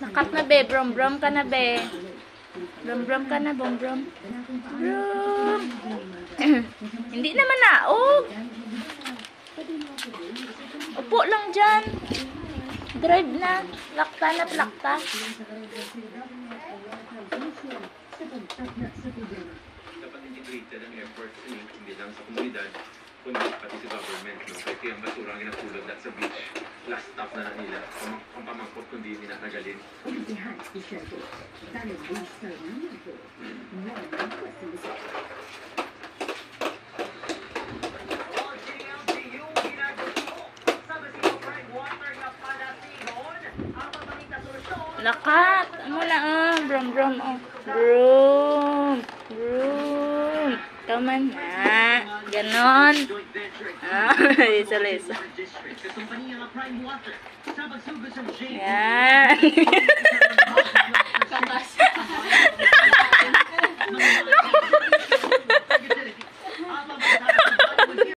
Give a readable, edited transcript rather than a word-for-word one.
Nakat na be, brom-brom ka na be. Brom-brom ka na, brom-brom. Brom. Hindi naman naog. Upo lang dyan. Drive na. Lakta na, plakta. Dapat integrated ang efforts hindi lang sa komunidad, kundi pati sa government. No? Kaya yung basura ang inapulod at sa beach, last stop na nila. Ang pamangkot kundi hindi natagalin. Lakat. Ano na brom-brom. Brom. Brom. Kaman na. Ganon. Lisa-lisa. Yan.